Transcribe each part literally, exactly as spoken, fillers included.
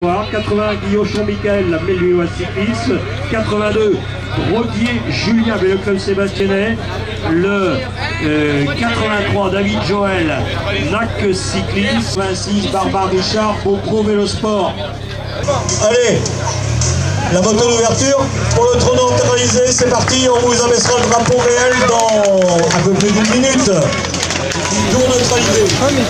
quatre-vingts Guillochon Michael, la Méluoise cyclisme. quatre-vingt-deux Rodier Julien avec le club Sébastianais. Le euh, quatre-vingt-trois David Joël, N A C cyclisme. vingt-six Barbare Richard, Beaupro Vélosport. Allez, la moto d'ouverture pour le trône neutralisé, c'est parti, on vous abaissera le drapeau réel dans un peu plus d'une minute. Tour neutralisé.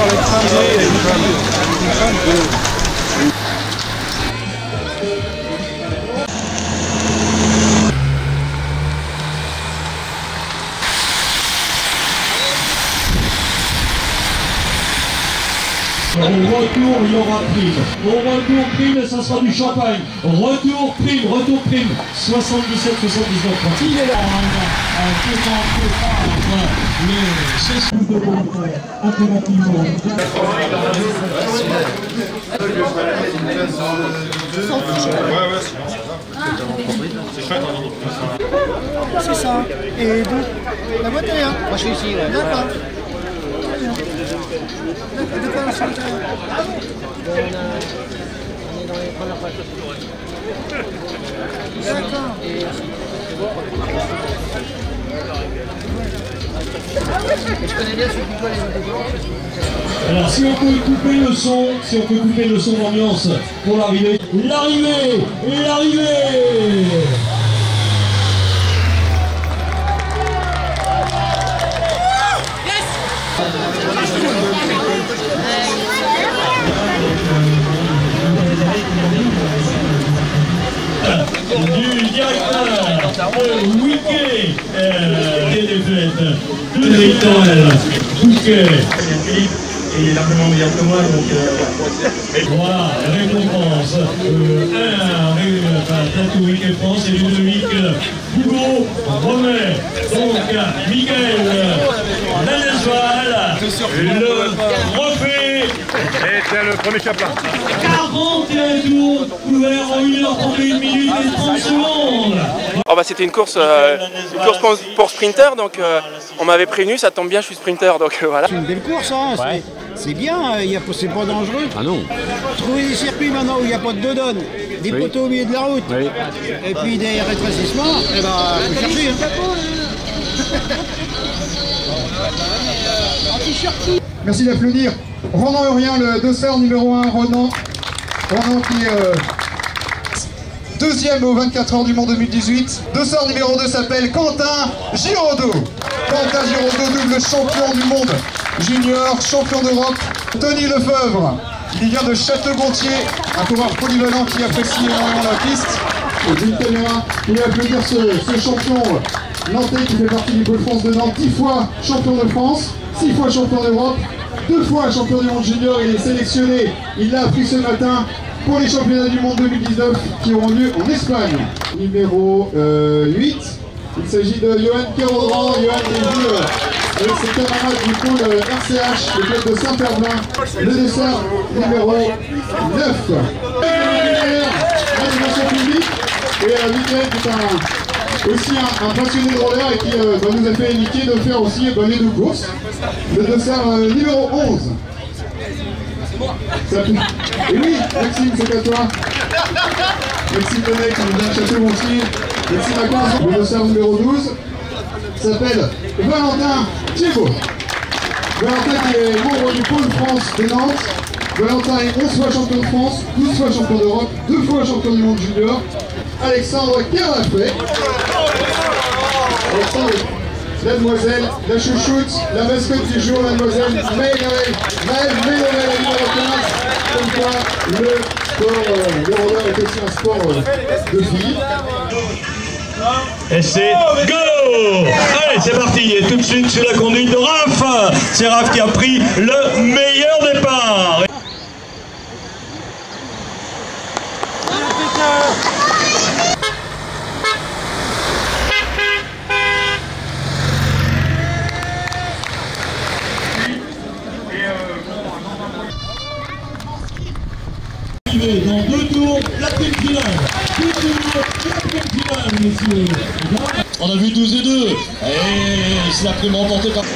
Au retour, il y aura prime. Au retour, prime, ça sera du champagne. Retour, prime, retour, prime. soixante-dix-sept soixante-dix-neuf trente. Il est là. C'est ça. Et donc, la boîte est là. Moi je suis ici. Ouais. D'accord. De quoi on s'entend? On est dans les premières pages. D'accord. Je connais bien ceux qui collent les autres. Alors si on peut couper le son, si on peut couper le son d'ambiance pour l'arrivée. L'arrivée L'arrivée du directeur de Wickey euh, des défaites de territorial Bouquet. Il est largement meilleur que moi, donc euh... voilà, récompense euh, un Tatou Wickey France et Ludovic Bougon remet donc Michael Lanesval le trophée. Et c'est le premier chapeau. quarante et un tours couverts en une heure trente et une minutes et trente secondes. Oh bah c'était une course, euh, une course pour, pour sprinter, donc euh, on m'avait prévenu, ça tombe bien, je suis sprinter, donc euh, voilà. C'est une belle course, hein. Ouais. C'est bien, c'est pas dangereux. Ah non. Trouver des circuits maintenant où il n'y a pas de dodone, des oui. poteaux au milieu de la route, oui. Et puis des rétrécissements, et ben faut chercher. Hein. Merci d'applaudir Ronan Eurien, le dossard numéro un, Ronan. Ronan qui est euh, deuxième aux vingt-quatre heures du Mans deux mille dix-huit. Dossard numéro deux s'appelle Quentin Giraudot. Quentin Giraudot, double champion du monde junior, champion d'Europe. Tony Lefebvre, il vient de Château-Gontier, un coureur polyvalent qui apprécie énormément la piste. Et d'une caméra, il va applaudir ce, ce champion nantais qui fait partie du Pôle France de Nantes, dix fois champion de France, six fois champion d'Europe, deux fois champion du monde junior. Il est sélectionné, il l'a appris ce matin, pour les championnats du monde deux mille dix-neuf qui auront lieu en Espagne. Numéro euh, huit, il s'agit de Johan Kérodran. Johan est venu euh, avec ses camarades du pôle euh, R C H, le club de Saint-Herblain, le dessert numéro neuf. L'animation publique, et euh, Michael qui est un, aussi un, un passionné de roller et qui euh, bah, nous a fait indiquer de faire aussi bah, les deux courses. Le dessert euh, numéro onze. Ça... Et oui, Maxime, c'est à toi. Maxime Bonnet qui nous vient de Château-Gontier. Maxime a quinze ans. Le dossard numéro douze s'appelle Valentin Thiebaud. Valentin qui est membre du Pôle France de Nantes. Valentin est onze fois champion de France, douze fois champion d'Europe, deux fois champion du monde junior. Alexandre Carafet. Alexandre, la demoiselle, la chouchoute, la mascotte du jour, la demoiselle Maëlle Maëlle la numéro quinze. Comme quoi, le sport, euh, le roller est aussi un sport euh, de filles. Et c'est go! Allez, c'est parti, et tout de suite sous la conduite de Raph. C'est Raph qui a pris le meilleur départ. Dans deux tours, la prime finale. Deux tours, la prime finale, messieurs. On a vu douze et deux. Et c'est la prime remportée par...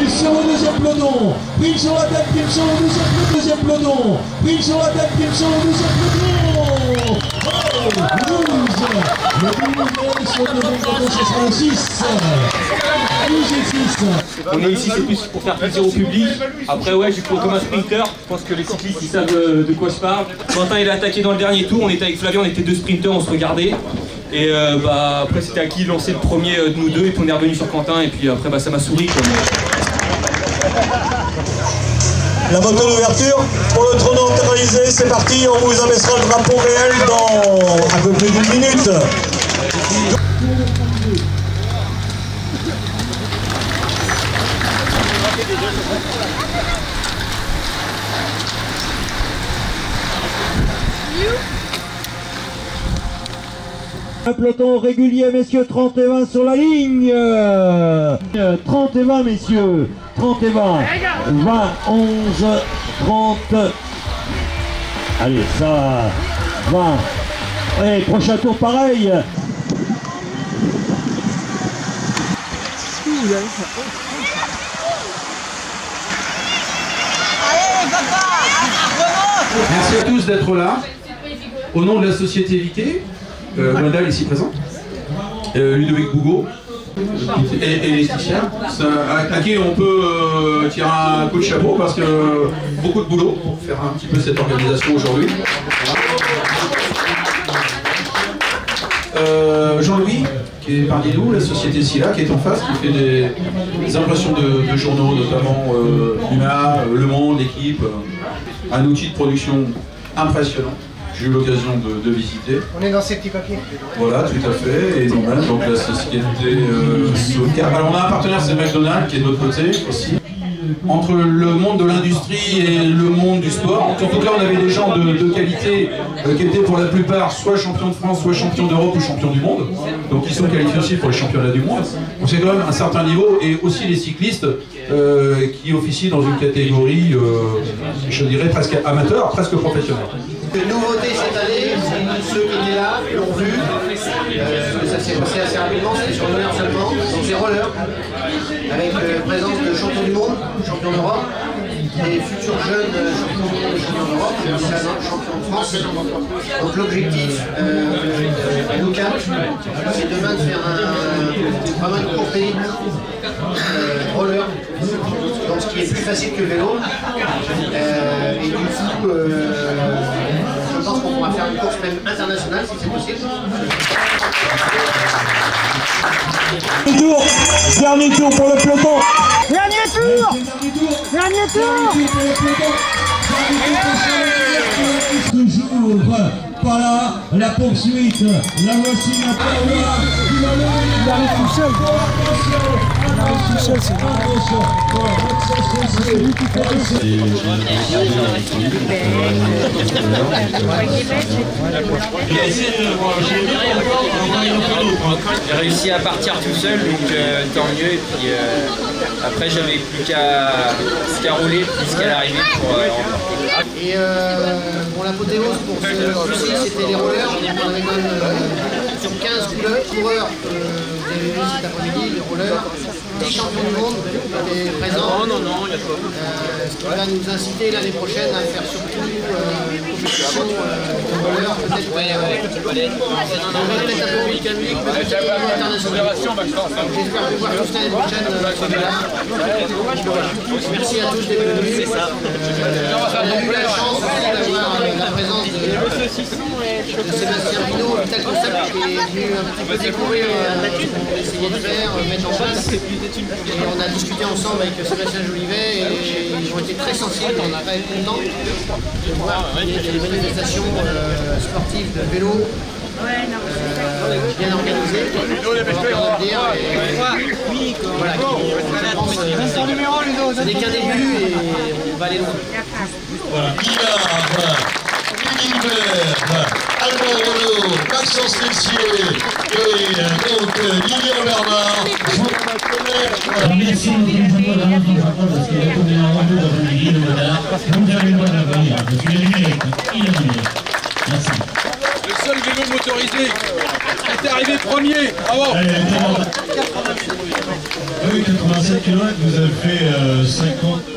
Pulsion au deuxième peloton. Pulsion à tête, Pulsion au deuxième, deuxième peloton. Pulsion à tête, Pulsion au deuxième peloton. Oh, douze. Le douze sur le deuxième peloton, ce sera le six. douze et six. On est ici, c'est plus pour faire plaisir au public. Après, ouais, j'ai couru comme un sprinter. Je pense que les cyclistes, ils savent de, de quoi je parle. Quentin, il a attaqué dans le dernier tour. On était avec Flavien, on était deux sprinters, on se regardait. Et euh, bah, après, c'était à qui lancer le premier de nous deux. Et puis on est revenu sur Quentin. Et puis après, bah, ça m'a souri. Quoi. La moto d'ouverture pour le trône neutralisé, c'est parti. On vous abaissera le drapeau réel dans un peu plus d'une minute. Un peloton régulier, messieurs, trente et vingt sur la ligne. trente et vingt, messieurs. trente et vingt. vingt, onze, trente. Allez, ça. vingt. Allez, prochain tour pareil. Merci à tous d'être là. Au nom de la société Viquet, euh, Gwendal ici présent, euh, Ludovic Bougot et, et Laetitia, à, à qui on peut euh, tirer un coup de chapeau parce que euh, beaucoup de boulot pour faire un petit peu cette organisation aujourd'hui. Euh, Jean-Louis, qui est parmi nous, la société Silla, qui est en face, qui fait des, des impressions de, de journaux, notamment euh, Luna, euh, Le Monde, L'équipe, euh, un outil de production impressionnant. J'ai eu l'occasion de, de visiter. On est dans ces petits papiers. Voilà, tout à fait. Et nous-mêmes, donc la société euh, Socar. Alors on a un partenaire, c'est McDonald's, qui est de notre côté aussi. Entre le monde de l'industrie et le monde du sport. En tout cas, on avait des gens de, de qualité euh, qui étaient pour la plupart soit champions de France, soit champions d'Europe ou champions du monde. Donc ils sont qualifiés aussi pour les championnats du monde. Donc c'est quand même un certain niveau. Et aussi les cyclistes euh, qui officient dans une catégorie, euh, je dirais, presque amateur, presque professionnelle. Une nouveauté cette année, ceux qui étaient là l'ont vu, euh, ça s'est passé assez rapidement, c'était sur l'honneur seulement, donc c'est roller, avec la présence de champions du monde, champions d'Europe, des futurs jeunes champions du monde et champions d'Europe, champions de France. Donc l'objectif euh, à nous quatre, c'est demain de faire un, vraiment une course d'élite euh, roller, donc ce qui est plus facile que le vélo, euh, et du coup, euh, je pense qu'on pourra faire une course même internationale si c'est possible. Dernier tour, dernier tour pour le peloton. Dernier tour. Dernier tour. Toujours pas là, la poursuite, la voici maintenant. Il arrive tout seul. Il arrive tout seul, c'est c'est lui qui fait J'ai réussi à partir tout seul, donc euh, tant mieux. Et puis euh, après, j'avais plus qu'à qu'à rouler jusqu'à l'arrivée pour euh, remporter. Et euh, bon, l'apothéose pour ce coup-ci, c'était les rollers. On avait quand même euh, sur quinze coureurs, euh, vous avez vu cet après-midi, les rollers, dix champions du monde étaient présents. Non, non, non, il n'y a pas. Euh, ce qui va nous inciter l'année prochaine à faire surtout euh, une compétition euh, de rollers, peut-être ouais, ouais, peut-être un peu public à public, peut-être international. J'espère pouvoir tous l'année prochaine euh, là. Merci à tous d'être venus. Euh, on a eu la chance d'avoir la présence de, de Sébastien Pinault, Vital Concept, qui est venu un petit peu découvrir euh, ce qu'on essayait de faire, euh, mettre en place. Et on a discuté ensemble avec Sébastien Jolivet et ils ont été très sensibles et très contents de voir qu'il y a des manifestations euh, sportives de vélo euh, bien organisées. Voilà, ce n'est qu'un début et on va aller loin. Voilà. Hubert, Albert Renaud, Maxence Messier et donc Lilian Bernard. Merci d'organiser la rencontre parce qu'il a tombé en rendez dans une ville de Modard. Vous avez le droit de venir. Je suis éliminé. Il est éliminé. Merci. Le seul vélo motorisé qui est arrivé premier. Bravo. Allez, quatre-vingt-sept kilomètres, vous avez fait euh, cinquante...